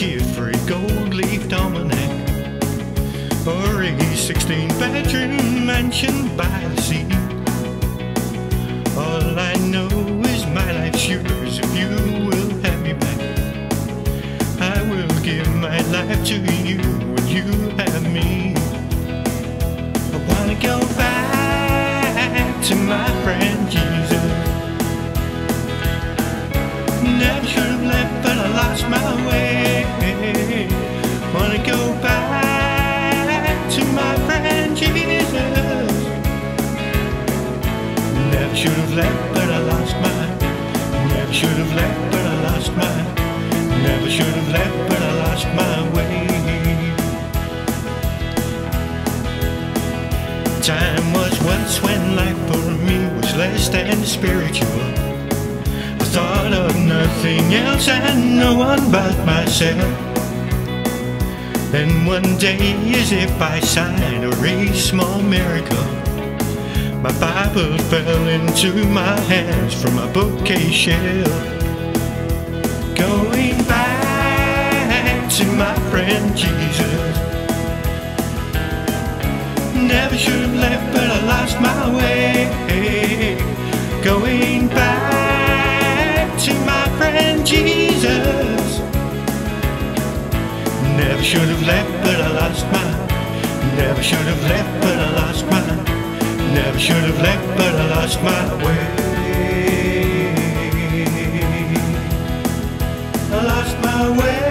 gift for a gold-leafed almanac, or a 16-bedroom mansion by the sea. All I know is my life's yours if you will have me back. I will give my life to you when you have me. I wanna go back to my friend Jesus. Never should have left, but I lost my way. Wanna go back to my friend Jesus. Never should have left, but I lost mine. Never should have left, but I lost mine. Never should have left, but I lost my way. Time was once when life for me was less than spiritual. I thought of nothing else and no one but myself. Then one day, as if by sign or a small miracle, my Bible fell into my hands from my bookcase shelf. Going back to my friend Jesus. Never should have left, but I lost my way. Going back to my friend Jesus. Never should have left, but I lost mine. Never should have left, but I lost mine. Never should have left, but I lost my way. I lost my way.